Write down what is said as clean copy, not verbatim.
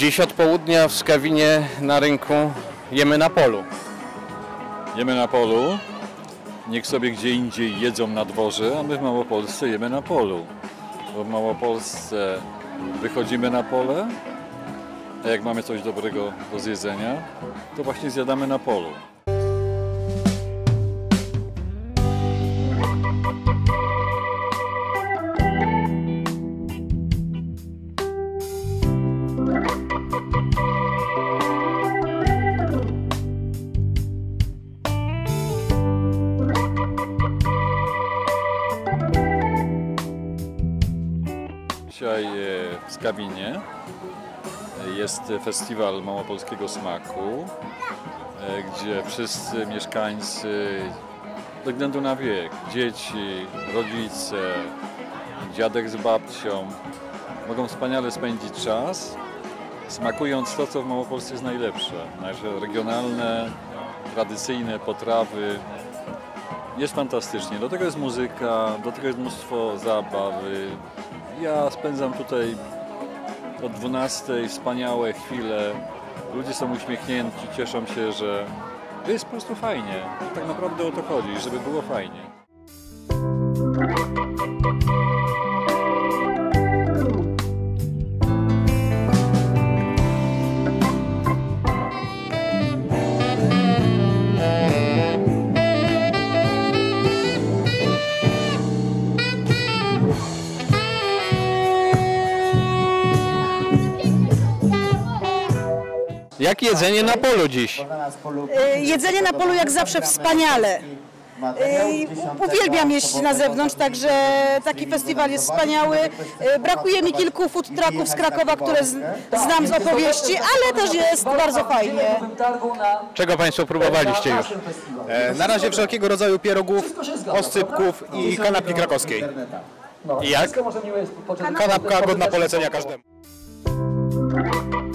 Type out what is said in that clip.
Dziś od południa w Skawinie na rynku jemy na polu. Jemy na polu, niech sobie gdzie indziej jedzą na dworze, a my w Małopolsce jemy na polu. Bo w Małopolsce wychodzimy na pole, a jak mamy coś dobrego do zjedzenia, to właśnie zjadamy na polu. Dzisiaj w Skawinie jest festiwal małopolskiego smaku, gdzie wszyscy mieszkańcy, bez względu na wiek, dzieci, rodzice, dziadek z babcią, mogą wspaniale spędzić czas, smakując to, co w Małopolsce jest najlepsze. Nasze regionalne, tradycyjne potrawy. Jest fantastycznie. Do tego jest muzyka, do tego jest mnóstwo zabawy. Ja spędzam tutaj od 12 wspaniałe chwile. Ludzie są uśmiechnięci, cieszą się, że jest po prostu fajnie. Tak naprawdę o to chodzi, żeby było fajnie. Jak jedzenie na polu dziś? Jedzenie na polu jak zawsze wspaniale. Uwielbiam jeść na zewnątrz, także taki festiwal jest wspaniały. Brakuje mi kilku food trucków z Krakowa, które znam z opowieści, ale też jest bardzo fajnie. Czego Państwo próbowaliście już? Na razie wszelkiego rodzaju pierogów, oscypków i kanapki krakowskiej. I jak? Kanapka godna polecenia każdemu.